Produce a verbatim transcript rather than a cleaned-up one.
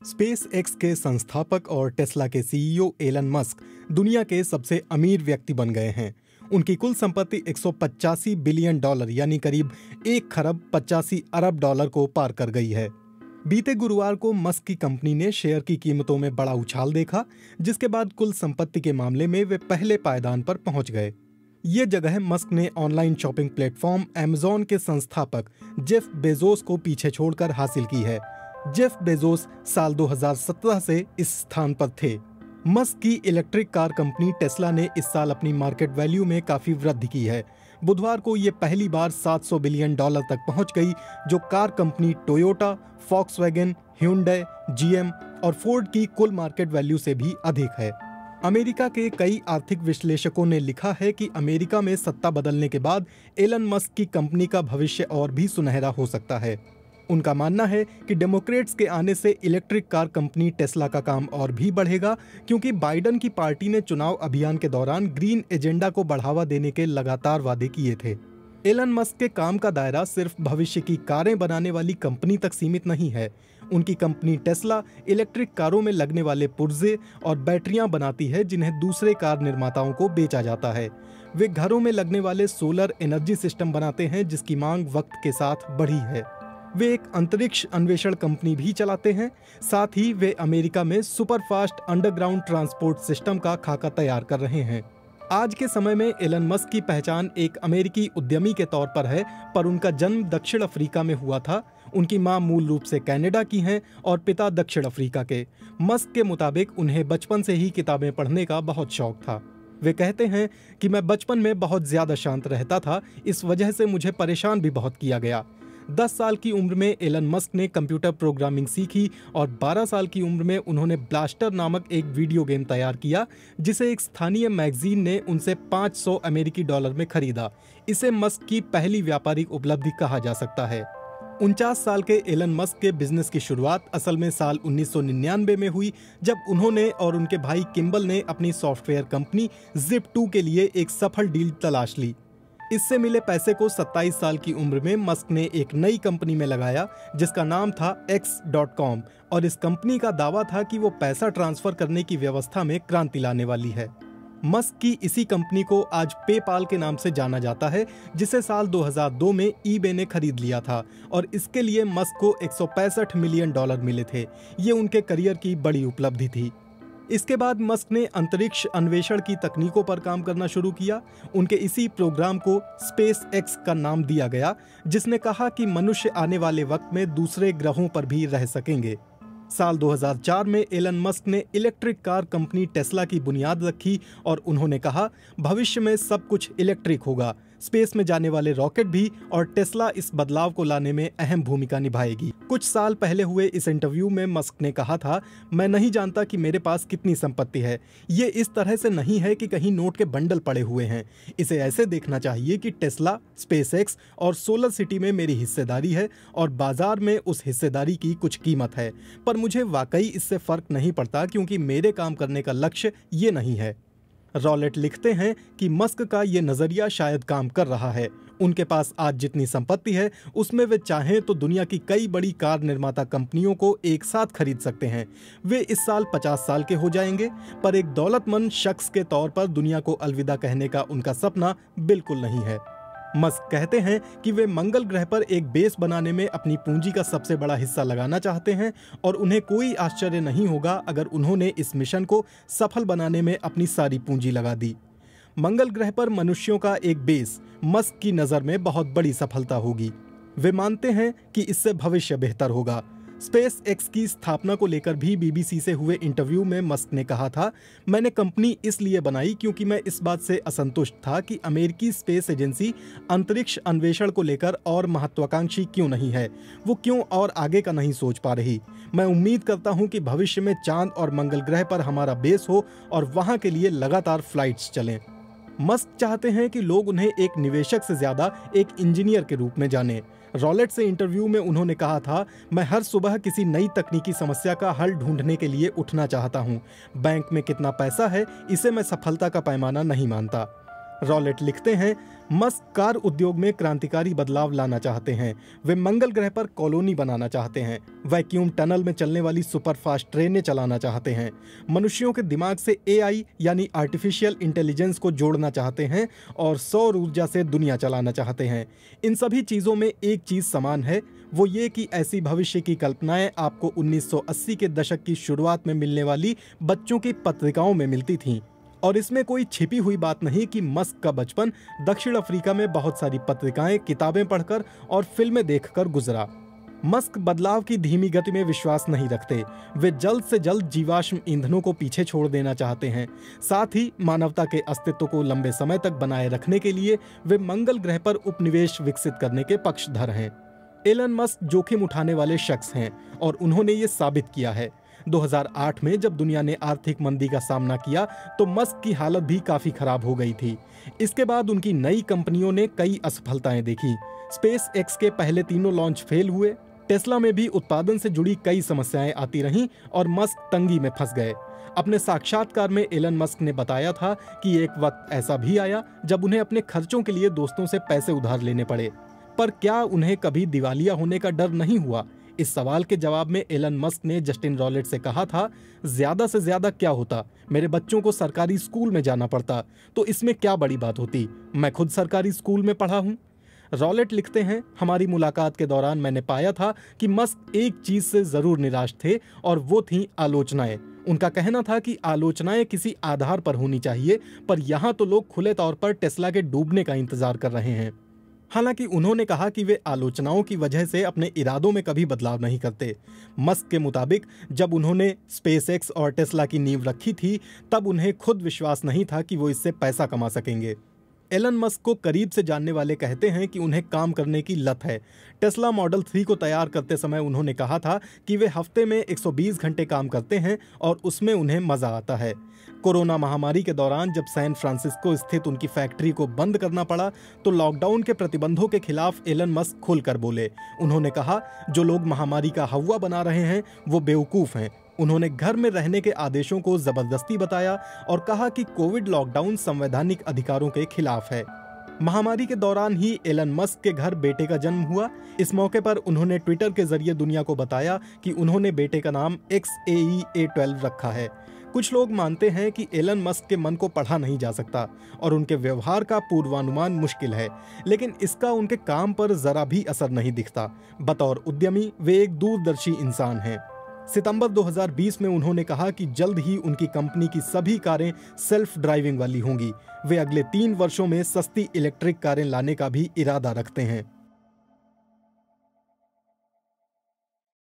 Space x के संस्थापक और टेस्ला के सीईओ एलन मस्क दुनिया के सबसे अमीर व्यक्ति बन गए हैं। उनकी कुल संपत्ति एक सौ पचासी बिलियन डॉलर यानी करीब एक खरब पचासी अरब डॉलर को पार कर गई है। बीते गुरुवार को मस्क की कंपनी ने शेयर की कीमतों में बड़ा उछाल देखा, जिसके बाद कुल संपत्ति के मामले में वे पहले पायदान पर पहुंच गए। ये जगह मस्क ने ऑनलाइन शॉपिंग प्लेटफॉर्म अमेज़न के संस्थापक जेफ बेजोस को पीछे छोड़कर हासिल की है। जेफ बेजोस साल दो हज़ार सत्रह से इस स्थान पर थे। मस्क की इलेक्ट्रिक कार कंपनी टेस्ला ने इस साल अपनी मार्केट वैल्यू में काफी वृद्धि की है। बुधवार को ये पहली बार सात सौ बिलियन डॉलर तक पहुंच गई, जो car company Toyota, Volkswagen, Hyundai, GM और फोर्ड की कुल मार्केट वैल्यू से भी अधिक है। अमेरिका के कई आर्थिक विश्लेषकों ने लिखा है कि अमेरिका में सत्ता बदलने के बाद एलन मस्क की कंपनी का भविष्य और भी सुनहरा हो सकता है। उनका मानना है कि डेमोक्रेट्स के आने से इलेक्ट्रिक कार कंपनी टेस्ला का काम और भी बढ़ेगा, क्योंकि बाइडन की पार्टी ने चुनाव अभियान के दौरान ग्रीन एजेंडा को बढ़ावा देने के लगातार वादे किए थे। एलन मस्क के काम का दायरा सिर्फ भविष्य की कारें बनाने वाली कंपनी तक सीमित नहीं है। उनकी कंपनी टेस्ला इलेक्ट्रिक कारों में लगने वाले पुर्जे और बैटरियां बनाती है, जिन्हें दूसरे कार निर्माताओं को बेचा जाता है। वे घरों में लगने वाले सोलर एनर्जी सिस्टम बनाते हैं, जिसकी मांग वक्त के साथ बढ़ी है। वे एक अंतरिक्ष अन्वेषण कंपनी भी चलाते हैं। साथ ही वे अमेरिका में सुपरफास्ट अंडरग्राउंड ट्रांसपोर्ट सिस्टम का खाका तैयार कर रहे हैं। आज के समय में एलन मस्क की पहचान एक अमेरिकी उद्यमी के तौर पर है, पर उनका जन्म दक्षिण अफ्रीका में हुआ था। उनकी मां मूल रूप से कनाडा की हैं और पिता दक्षिण अफ्रीका के। मस्क के मुताबिक उन्हें बचपन से ही किताबें पढ़ने का बहुत शौक था। वे कहते हैं कि मैं बचपन में बहुत ज्यादा शांत रहता था, इस वजह से मुझे परेशान भी बहुत किया गया। दस साल की उम्र में एलन मस्क ने कंप्यूटर प्रोग्रामिंग सीखी और बारह साल की उम्र में उन्होंने ब्लास्टर नामक एक वीडियो गेम तैयार किया, जिसे एक स्थानीय मैगजीन ने उनसे पाँच सौ अमेरिकी डॉलर में खरीदा। इसे मस्क की पहली व्यापारिक उपलब्धि कहा जा सकता है। उनचास साल के एलन मस्क के बिजनेस की शुरुआत असल में साल उन्नीस सौ निन्यानवे में हुई, जब उन्होंने और उनके भाई किम्बल ने अपनी सॉफ्टवेयर कंपनी ज़िप टू के लिए एक सफल डील तलाश ली। इससे मिले पैसे को सत्ताईस साल की उम्र में मस्क ने एक नई कंपनी में लगाया, जिसका नाम था एक्स डॉट कॉम, और इस कंपनी का दावा था कि वो पैसा ट्रांसफर करने की व्यवस्था में क्रांति लाने वाली है। मस्क की इसी कंपनी को आज पेपाल के नाम से जाना जाता है, जिसे साल दो हज़ार दो में ईबे ने खरीद लिया था और इसके लिए मस्क को एक सौ पैंसठ मिलियन डॉलर मिले थे। ये उनके करियर की बड़ी उपलब्धि थी। इसके बाद मस्क ने अंतरिक्ष अन्वेषण की तकनीकों पर काम करना शुरू किया। उनके इसी प्रोग्राम को स्पेस एक्स का नाम दिया गया, जिसने कहा कि मनुष्य आने वाले वक्त में दूसरे ग्रहों पर भी रह सकेंगे। साल दो हज़ार चार में एलन मस्क ने इलेक्ट्रिक कार कंपनी टेस्ला की बुनियाद रखी और उन्होंने कहा, भविष्य में सब कुछ इलेक्ट्रिक होगा, स्पेस में जाने वाले रॉकेट भी, और टेस्ला इस बदलाव को लाने में अहम भूमिका निभाएगी। कुछ साल पहले हुए इस इंटरव्यू में मस्क ने कहा था, मैं नहीं जानता कि मेरे पास कितनी संपत्ति है। ये इस तरह से नहीं है कि कहीं नोट के बंडल पड़े हुए हैं। इसे ऐसे देखना चाहिए कि टेस्ला, स्पेसएक्स और सोलर सिटी में मेरी हिस्सेदारी है और बाजार में उस हिस्सेदारी की कुछ कीमत है। पर मुझे वाकई इससे फर्क नहीं पड़ता, क्योंकि मेरे काम करने का लक्ष्य ये नहीं है। रॉलेट लिखते हैं कि मस्क का ये नजरिया शायद काम कर रहा है। उनके पास आज जितनी संपत्ति है, उसमें वे चाहें तो दुनिया की कई बड़ी कार निर्माता कंपनियों को एक साथ खरीद सकते हैं। वे इस साल पचास साल के हो जाएंगे, पर एक दौलतमंद शख्स के तौर पर दुनिया को अलविदा कहने का उनका सपना बिल्कुल नहीं है। मस्क कहते हैं कि वे मंगल ग्रह पर एक बेस बनाने में अपनी पूंजी का सबसे बड़ा हिस्सा लगाना चाहते हैं और उन्हें कोई आश्चर्य नहीं होगा अगर उन्होंने इस मिशन को सफल बनाने में अपनी सारी पूंजी लगा दी। मंगल ग्रह पर मनुष्यों का एक बेस मस्क की नज़र में बहुत बड़ी सफलता होगी। वे मानते हैं कि इससे भविष्य बेहतर होगा। स्पेस एक्स की स्थापना को लेकर भी बीबीसी से हुए इंटरव्यू में मस्क ने कहा था, मैंने कंपनी इसलिए बनाई क्योंकि मैं इस बात से असंतुष्ट था कि अमेरिकी स्पेस एजेंसी अंतरिक्ष अन्वेषण को लेकर और महत्वाकांक्षी क्यों नहीं है, वो क्यों और आगे का नहीं सोच पा रही। मैं उम्मीद करता हूं कि भविष्य में चांद और मंगल ग्रह पर हमारा बेस हो और वहां के लिए लगातार फ्लाइट्स चलें। मस्क चाहते हैं कि लोग उन्हें एक निवेशक से ज्यादा एक इंजीनियर के रूप में जानें। रॉलेट से इंटरव्यू में उन्होंने कहा था, मैं हर सुबह किसी नई तकनीकी समस्या का हल ढूंढने के लिए उठना चाहता हूं। बैंक में कितना पैसा है, इसे मैं सफलता का पैमाना नहीं मानता। रॉलेट लिखते हैं, मस्क कार उद्योग में क्रांतिकारी बदलाव लाना चाहते हैं। वे मंगल ग्रह पर कॉलोनी बनाना चाहते हैं। वैक्यूम टनल में चलने वाली सुपरफास्ट ट्रेनें चलाना चाहते हैं। मनुष्यों के दिमाग से एआई यानी आर्टिफिशियल इंटेलिजेंस को जोड़ना चाहते हैं और सौर ऊर्जा से दुनिया चलाना चाहते हैं। इन सभी चीज़ों में एक चीज़ समान है, वो ये कि ऐसी भविष्य की कल्पनाएं आपको उन्नीस सौ अस्सी के दशक की शुरुआत में मिलने वाली बच्चों की पत्रिकाओं में मिलती थीं। और इसमें कोई छिपी हुई बात नहीं कि मस्क का बचपन दक्षिण अफ्रीका में बहुत सारी पत्रिकाएं, किताबें पढ़कर और फिल्में देखकर गुजरा। मस्क बदलाव की धीमी गति में विश्वास नहीं रखते। वे जल्द से जल्द जीवाश्म ईंधनों को पीछे छोड़ देना चाहते हैं। साथ ही मानवता के अस्तित्व को लंबे समय तक बनाए रखने के लिए वे मंगल ग्रह पर उपनिवेश विकसित करने के पक्षधर हैं। एलन मस्क जोखिम उठाने वाले शख्स हैं और उन्होंने ये साबित किया है। दो हज़ार आठ में जब दुनिया ने आर्थिक मंदी का सामना किया तो मस्क की हालत भी काफी खराब हो गई थी। इसके बाद उनकी नई कंपनियों ने कई असफलताएं देखी। स्पेस एक्स के पहले तीनों लॉन्च फेल हुए। टेस्ला में भी उत्पादन से जुड़ी कई समस्याएं आती रहीं और मस्क तंगी में फंस गए। अपने साक्षात्कार में एलन मस्क ने बताया था कि एक वक्त ऐसा भी आया जब उन्हें अपने खर्चों के लिए दोस्तों से पैसे उधार लेने पड़े। पर क्या उन्हें कभी दिवालिया होने का डर नहीं हुआ? इस सवाल के जवाब में एलन मस्क ने जस्टिन रॉलेट से कहा था, ज्यादा से ज्यादा क्या होता, मेरे बच्चों को सरकारी स्कूल में जाना पड़ता, तो इसमें क्या बड़ी बात होती, मैं खुद सरकारी स्कूल में पढ़ा हूं। रॉलेट लिखते हैं, हमारी मुलाकात के दौरान मैंने पाया था कि मस्क एक चीज से जरूर निराश थे और वो थी आलोचनाएं। उनका कहना था कि आलोचनाएं किसी आधार पर होनी चाहिए, पर यहाँ तो लोग खुले तौर पर टेस्ला के डूबने का इंतजार कर रहे हैं। हालांकि उन्होंने कहा कि वे आलोचनाओं की वजह से अपने इरादों में कभी बदलाव नहीं करते। मस्क के मुताबिक जब उन्होंने स्पेसएक्स और टेस्ला की नींव रखी थी तब उन्हें खुद विश्वास नहीं था कि वो इससे पैसा कमा सकेंगे। एलन मस्क को करीब से जानने वाले कहते हैं कि उन्हें काम करने की लत है। टेस्ला मॉडल थ्री को तैयार करते समय उन्होंने कहा था कि वे हफ्ते में एक सौ बीस घंटे काम करते हैं और उसमें उन्हें मजा आता है। कोरोना महामारी के दौरान जब सैन फ्रांसिस्को स्थित उनकी फैक्ट्री को बंद करना पड़ा तो लॉकडाउन के प्रतिबंधों के खिलाफ एलन मस्क खुलकर बोले। उन्होंने कहा, जो लोग महामारी का हवा बना रहे हैं वो बेवकूफ हैं। उन्होंने घर में रहने के आदेशों को जबरदस्ती बताया और कहा कि कोविड लॉकडाउन संवैधानिक अधिकारों के खिलाफ है। महामारी के दौरान ही एलन मस्क के घर बेटे का जन्म हुआ। इस मौके पर उन्होंने ट्विटर के जरिए दुनिया को बताया कि उन्होंने बेटे का नाम एक्स ए ई ए ट्वेल्व रखा है। कुछ लोग मानते हैं कि एलन मस्क के मन को पढ़ा नहीं जा सकता और उनके व्यवहार का पूर्वानुमान मुश्किल है, लेकिन इसका उनके काम पर जरा भी असर नहीं दिखता। बतौर उद्यमी वे एक दूरदर्शी इंसान हैं। सितंबर दो हज़ार बीस में उन्होंने कहा कि जल्द ही उनकी कंपनी की सभी कारें सेल्फ ड्राइविंग वाली होंगी। वे अगले तीन वर्षों में सस्ती इलेक्ट्रिक कारें लाने का भी इरादा रखते हैं।